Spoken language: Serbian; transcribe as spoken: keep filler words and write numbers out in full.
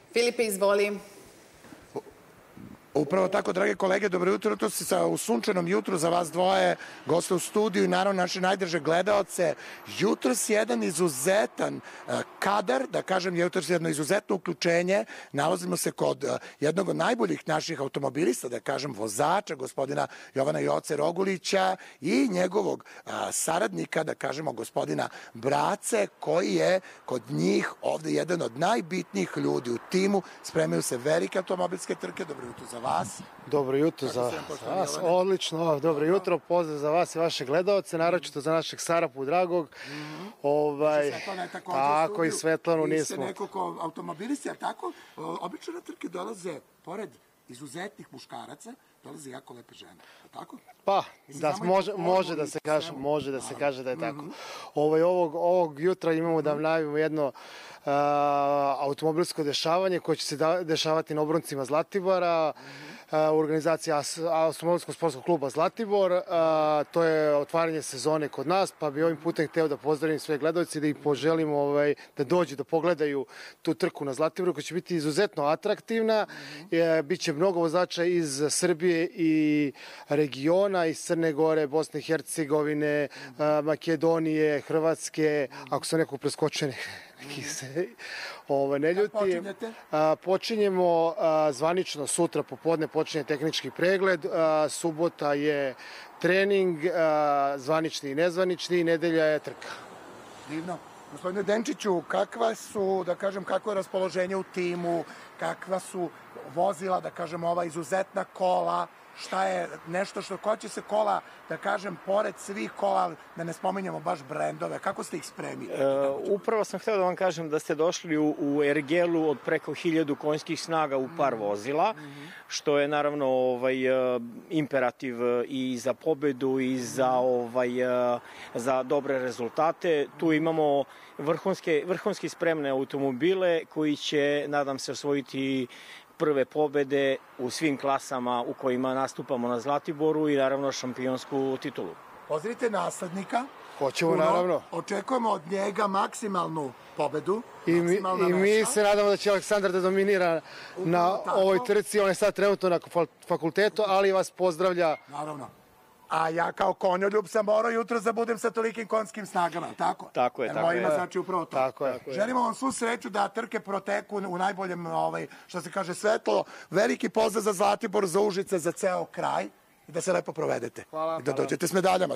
Filipe, izvoli. Upravo tako, drage kolege, dobro jutro. To se sa u sunčanom jutru za vas dvoje, goste u studiju i naravno naše najdrže gledaoce. Jutros jedan izuzetan kadar, da kažem, jutros jedno izuzetno uključenje. Nalazimo se kod jednog od najboljih naših automobilista, da kažem, vozača, gospodina Jovana Joce Rogulića i njegovog saradnika, da kažemo, gospodina Brace, koji je kod njih ovde jedan od najbitnijih ljudi u timu. Spremaju se velike automobilske trke. Dobro jutro za vas. Dobro jutro za vas, odlično, dobro jutro, pozdrav za vas i vaše gledaoce, naročito za našeg Sarapu dragog. Tako i Svetlanu nismo. Vi ste neko ko automobilisti, ali tako? Obično na trke dolaze, pored izuzetnih muškaraca, dolaze jako lepe žene, tako? Pa, može da se kaže, može da se kaže da je tako. Ovog jutra imamo da najavimo jedno automobilsko dešavanje koje će se dešavati na obroncima Zlatibora, organizacija Automobilskog sportskog kluba Zlatibor. To je otvaranje sezone kod nas, pa bi ovim putem hteo da pozdravim sve gledalce i da ih poželim da dođu da pogledaju tu trku na Zlatiboru koja će biti izuzetno atraktivna. Biće mnogo vozača iz Srbije i regiona, iz Crne Gore, Bosne i Hercegovine, Makedonije, Hrvatske, ako sam nekog preskočio neki se ne ljuti. Počinjemo zvanično sutra popodne, počinje tehnički pregled, subota je trening, zvanični i nezvanični, nedelja je trka. Divno. Gospodine Denčiću, kakva su, da kažem, kakvo je raspoloženje u timu, kakva su vozila, da kažem, ova izuzetna kola, šta je nešto što, koja će se kola, da kažem, pored svih kola, da ne spominjamo baš brendove, kako ste ih spremili? Upravo sam hteo da vam kažem da ste došli u ergelu od preko hiljadu konjskih snaga u par vozila, što je naravno imperativ i za pobedu i za dobre rezultate. Tu imamo vrhunski spremne automobile koji će, nadam se, osvojiti prve pobede u svim klasama u kojima nastupamo na Zlatiboru i naravno šampionsku titulu. Pozdravite naslednika. Hoćemo, naravno. Očekujemo od njega maksimalnu pobedu. I mi se nadamo da će Aleksandar da dominira na ovoj trci. On je sad trenutno na fakultetu, ali vas pozdravlja. Naravno. A ja kao konjoljub sam morao jutro da budem sa tolikim konjskim snagama, tako? Tako je, tako je. Mojima znači upravo to. Tako je. Želimo vam svu sreću da trke proteku u najboljem, što se kaže, svetlo. Veliki pozdrav za Zlatibor, za Užice, za ceo kraj i da se lepo provedete. Hvala. I da dođete s medaljama.